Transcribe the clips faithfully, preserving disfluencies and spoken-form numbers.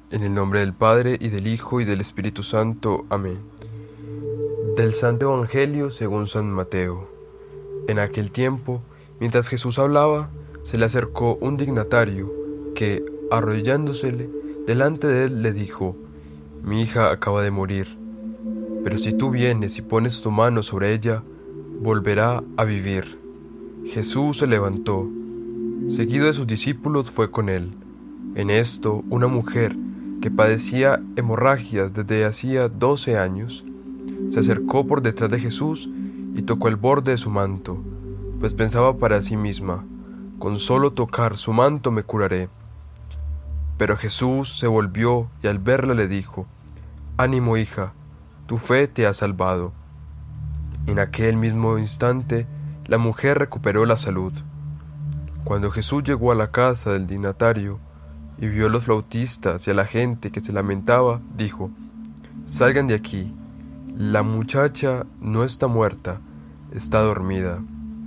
En el nombre del Padre, y del Hijo, y del Espíritu Santo. Amén. Del Santo Evangelio según San Mateo. En aquel tiempo, mientras Jesús hablaba, se le acercó un dignatario que, arrodillándosele delante de él, le dijo: Mi hija acaba de morir, pero si tú vienes y pones tu mano sobre ella, volverá a vivir. Jesús se levantó. Seguido de sus discípulos, fue con él. En esto, una mujer que padecía hemorragias desde hacía doce años, se acercó por detrás de Jesús y tocó el borde de su manto, pues pensaba para sí misma: con solo tocar su manto me curaré. Pero Jesús se volvió y al verla le dijo: Ánimo, hija, tu fe te ha salvado. En aquel mismo instante la mujer recuperó la salud. Cuando Jesús llegó a la casa del dignatario y vio a los flautistas y a la gente que se lamentaba, dijo: Salgan de aquí, la muchacha no está muerta, está dormida.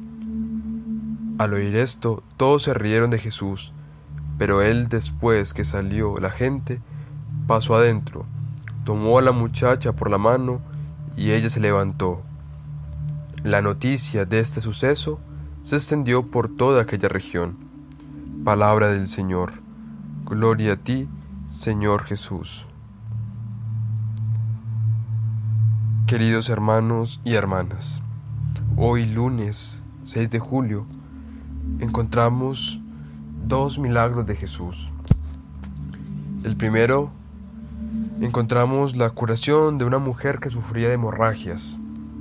Al oír esto, todos se rieron de Jesús, pero él, después que salió la gente, pasó adentro, tomó a la muchacha por la mano y ella se levantó. La noticia de este suceso se extendió por toda aquella región. Palabra del Señor. Gloria a ti, Señor Jesús. Queridos hermanos y hermanas, hoy lunes seis de julio encontramos dos milagros de Jesús. El primero, encontramos la curación de una mujer que sufría de hemorragias.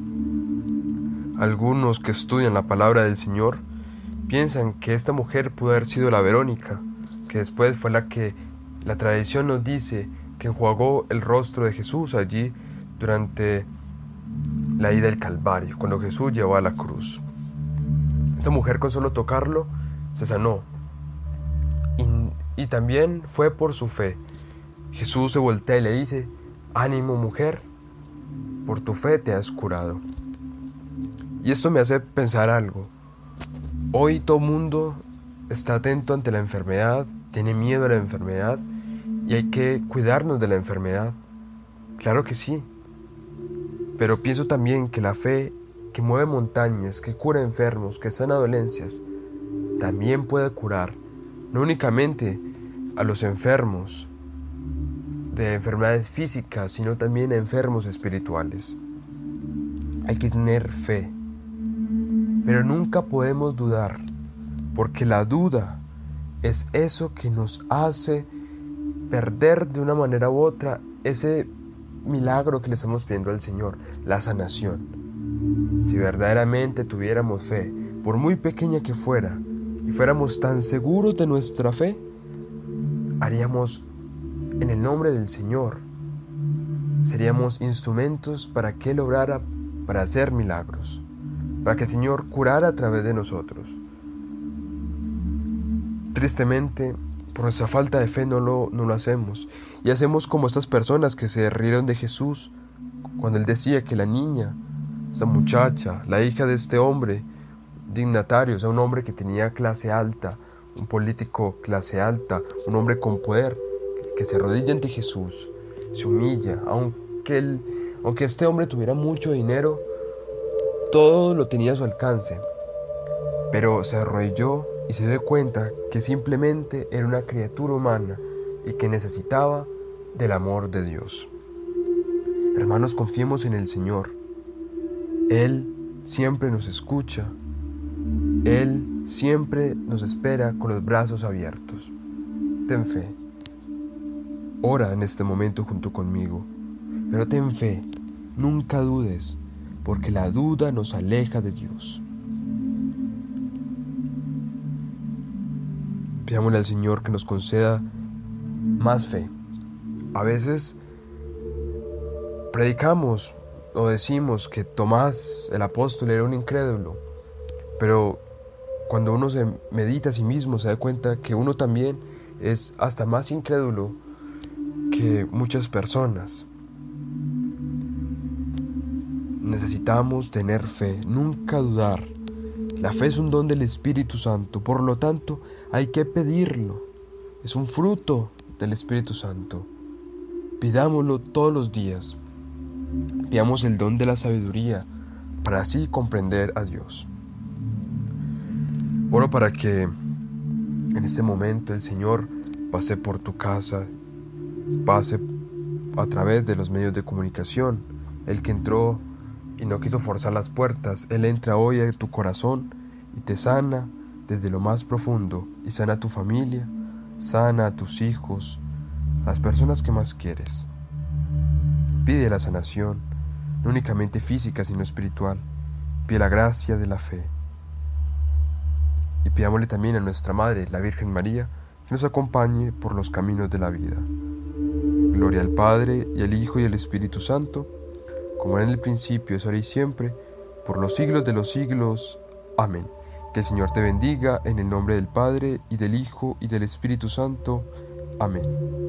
Algunos que estudian la palabra del Señor piensan que esta mujer pudo haber sido la Verónica, que después fue la que la tradición nos dice que enjuagó el rostro de Jesús allí durante la ida del Calvario, cuando Jesús llevó a la cruz. Esta mujer, con solo tocarlo, se sanó. Y, y también fue por su fe. Jesús se voltea y le dice: Ánimo, mujer, por tu fe te has curado. Y esto me hace pensar algo. Hoy todo el mundo está atento ante la enfermedad, tiene miedo a la enfermedad, y hay que cuidarnos de la enfermedad. Claro que sí. Pero pienso también que la fe que mueve montañas, que cura enfermos, que sana dolencias, también puede curar, no únicamente a los enfermos de enfermedades físicas, sino también a enfermos espirituales. Hay que tener fe, pero nunca podemos dudar, porque la duda es eso que nos hace perder de una manera u otra ese milagro que le estamos pidiendo al Señor, la sanación. Si verdaderamente tuviéramos fe, por muy pequeña que fuera, y fuéramos tan seguros de nuestra fe, haríamos en el nombre del Señor, seríamos instrumentos para que Él obrara, para hacer milagros, para que el Señor curara a través de nosotros. Tristemente, por nuestra falta de fe no lo, no lo hacemos, y hacemos como estas personas que se rieron de Jesús cuando Él decía que la niña, esa muchacha, la hija de este hombre dignatario, o sea, un hombre que tenía clase alta, un político clase alta, un hombre con poder, que se arrodilla ante Jesús, se humilla, aunque, él, aunque este hombre tuviera mucho dinero, todo lo tenía a su alcance, pero se arrodilló y se dio cuenta que simplemente era una criatura humana y que necesitaba del amor de Dios. Hermanos, confiemos en el Señor. Él siempre nos escucha. Él siempre nos espera con los brazos abiertos. Ten fe. Ora en este momento junto conmigo. Pero ten fe, nunca dudes, porque la duda nos aleja de Dios. Pidámosle al Señor que nos conceda más fe. A veces predicamos o decimos que Tomás, el apóstol, era un incrédulo, pero cuando uno se medita a sí mismo se da cuenta que uno también es hasta más incrédulo que muchas personas. Necesitamos tener fe, nunca dudar. La fe es un don del Espíritu Santo, por lo tanto hay que pedirlo. Es un fruto del Espíritu Santo. Pidámoslo todos los días. Pidamos el don de la sabiduría para así comprender a Dios. Oro para que en este momento el Señor pase por tu casa, pase a través de los medios de comunicación. El que entró y no quiso forzar las puertas, Él entra hoy a tu corazón y te sana desde lo más profundo, y sana a tu familia, sana a tus hijos, a las personas que más quieres. Pide la sanación, no únicamente física sino espiritual. Pide la gracia de la fe. Y pidámosle también a nuestra Madre, la Virgen María, que nos acompañe por los caminos de la vida. Gloria al Padre, y al Hijo, y al Espíritu Santo, como era en el principio, es ahora y siempre, por los siglos de los siglos. Amén. Que el Señor te bendiga, en el nombre del Padre, y del Hijo, y del Espíritu Santo. Amén.